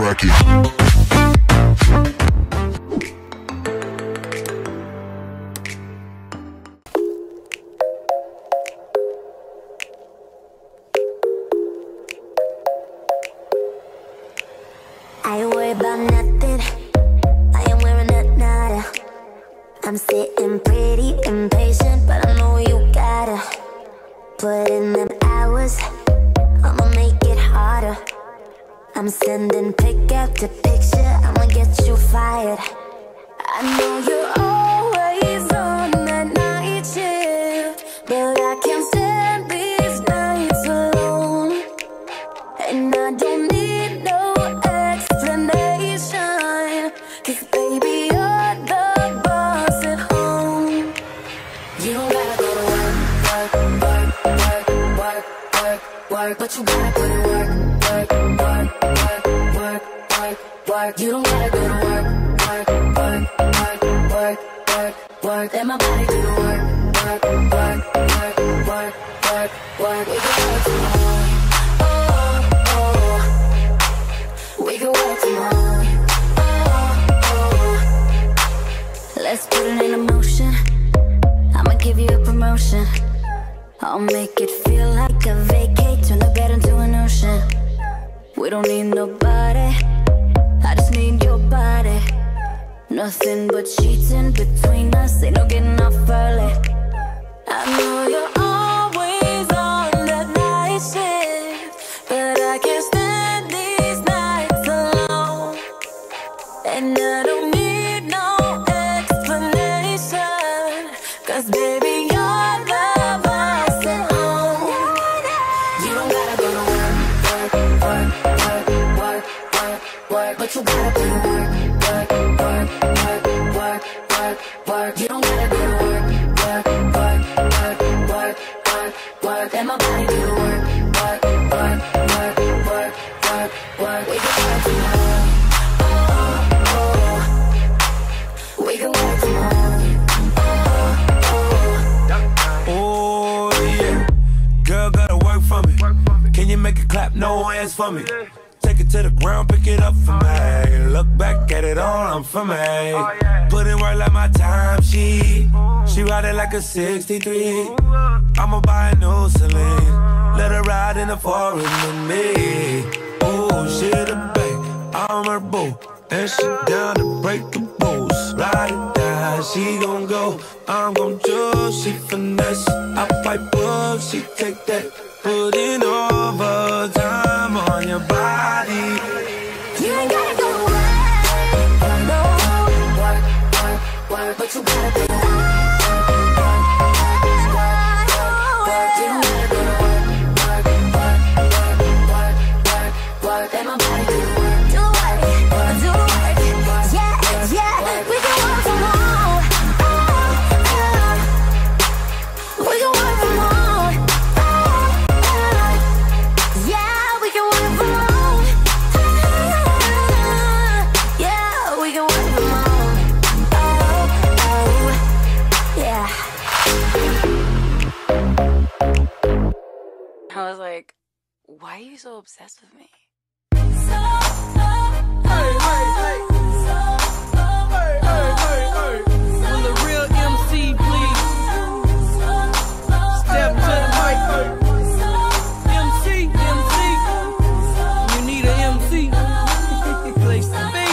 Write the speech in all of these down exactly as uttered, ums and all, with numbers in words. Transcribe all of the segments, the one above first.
crack it. I ain't worried about nothing. I am wearing a nada. I'm sitting pretty impatient, but I know you gotta put in them hours. I'ma make it harder. I'm sending pick after picture. I'ma get you fired. I know you're always on that night shift, but I can't stand these nights alone. And I don't need no explanation, 'cause baby, you're the boss at home. You don't gotta go to work, work, work, work, work, work, work, but you gotta put in work, work, work, work, work, work, work. You don't gotta go to work, work, work, work, work, work, work. Let my body do the work, work, work, work, work, work, work. We can work tomorrow. Oh, oh. We can work tomorrow. Oh, oh. Let's put it in motion. I'ma give you a promotion. I'll make it feel like a vacate. Turn the bed into an ocean. We don't need nobody, I just need your body. Nothing but sheets in between us, ain't no getting off early. I know you're always on that night shift, but I can't stand these nights alone. And I don't need no explanation, 'cause baby, you're the boss at home. You don't gotta go to work, work, work, work, work, work, work, but you gotta put in work, work, work, work, work, work, work. You don't gotta go to work, work, work, work, work, work, work. Let my body do the work, work, work, work, work, work, work. We can work tomorrow. Oh, oh. We can work tomorrow. Oh, oh. Oh yeah, girl gotta work for me. Can you make it clap? No hands for me. Take it to the ground, pick it up for me. Look back at it all, I'm for me. Put in work like my time, she She ride it like a sixty-three. I'ma buy a new Celine. Let her ride in the forest with me. Oh, she the babe, I'm her boo, and she down to break the rules. Ride it down, she gon' go, I'm gon' choose. She finesse, I pipe up, she take that. Putting overtime on your body. You ain't gotta go to work, no. Work, work, work, but you gotta do it. I was like, why are you so obsessed with me? Hey, hey, hey. Hey, hey, hey, hey. Will the real M C please step to the mic? M C, M C. You need an M C. Place to be.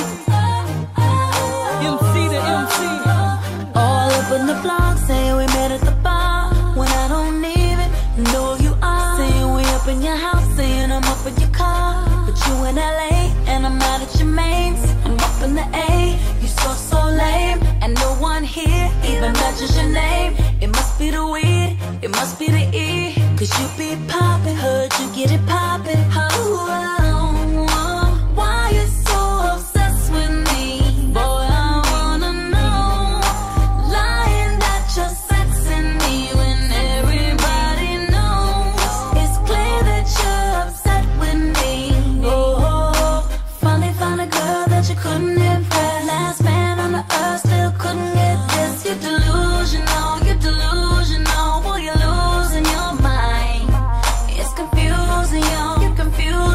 M C to M C. All up in the blog saying we met at the bar when I don't even know you are. Saying we up in your house, saying I'm up in your car, but you in L A and I'm out at your mains. I'm up in the A, you so so lame, and no one here even mentions your name. It must be the weed, it must be the E, 'cause you be poppin', heard you get it poppin'. Oh, oh, oh. Why you so obsessed with me? Boy, I wanna know. Lying that you're sexing me when everybody knows. It's clear that you're upset with me. Oh, oh. Finally found a girl that you couldn't impress. Last man on the earth still couldn't get this. You're delusional, you're delusional. Boy, you're losing your mind. It's confusing, yo, you're confused.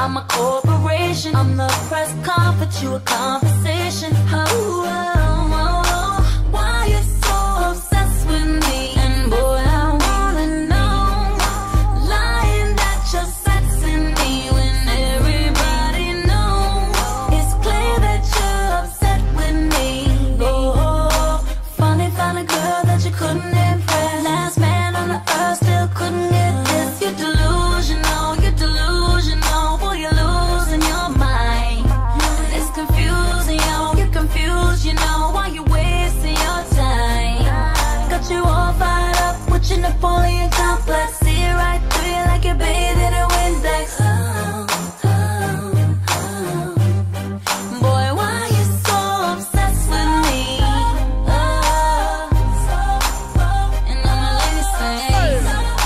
I'm a corporation. I'm the press conference, you a conversation. Oh, oh, oh, oh. Why you so obsessed with me? And boy, I wanna know, lying that you're sexing me when everybody knows. It's clear that you're upset with me. Oh, funny, found a girl that you couldn't impress. Last man on the earth still couldn't get this. You're delusional, you're delusional. Boy, you're losing your mind. It's confusing, yo, you're confused, you know. Why you wasting your time? Got you all fired up with your Napoleon complex. See it right through you like you're bathed in a Windex. Oh, oh, oh. Boy, why you so obsessed with me? Oh, and all my ladies say, and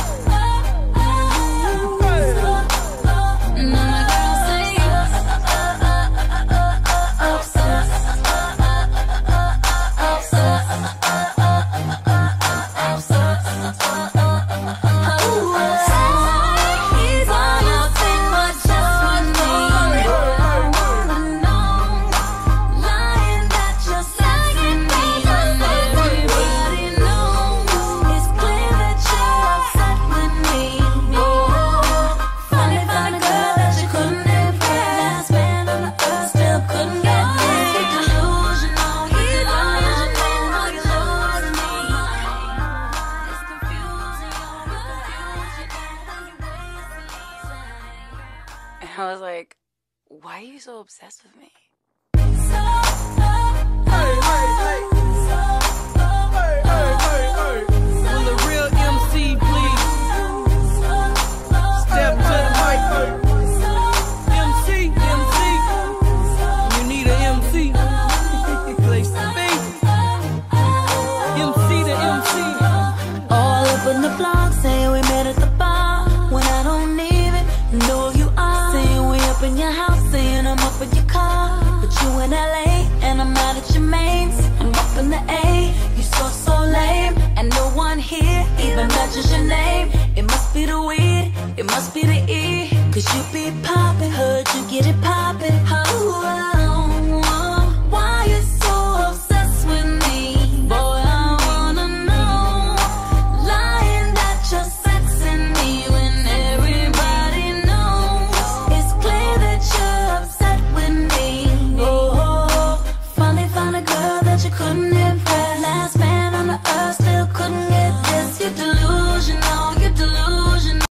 all my girls say, he's all up in my chest with me. I wanna know, lying that you're sexing me when everybody knows. It's clear that you're upset with me. Oh, funny, found a girl that you couldn't impress. Last man on the earth still couldn't get this. You're delusional, you're delusional, you're losing me. It's confusing, you're confused, you know, why you wasting your time. And I was like, why are you so obsessed with me? Will the real M C please step to the mic? M C, M C, you need a M C. Place to be. M C to M C. All up in the blog saying we met at the bar when I don't even know who you are. Saying we up in your house, saying I'm up in your car. But you in L A and I'm out at your mains. I'm up in the A, you so so lame. And no one here even mentions your name. It must be the weed, it must be the E, cause you be poppin', heard you get it poppin'.